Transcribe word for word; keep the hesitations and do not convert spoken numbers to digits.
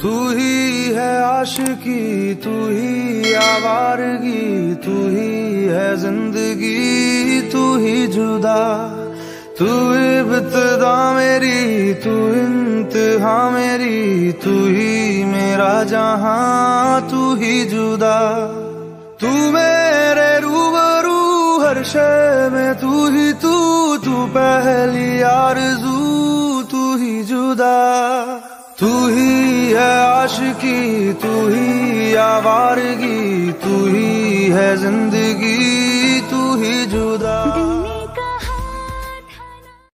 तू ही है आशिकी, तू ही आवारगी, तू ही है जिंदगी, तू ही जुदा। तू इब्तिदा मेरी, तू इंतहा मेरी, तू ही मेरा जहां, तू ही जुदा। तू मेरे रूबरू हर शय में, तू ही तू, तू पहली आरज़ू, तू ही जुदा। तू ही है आशिकी, तू ही आवारगी, तू ही है जिंदगी, तू ही जुदा।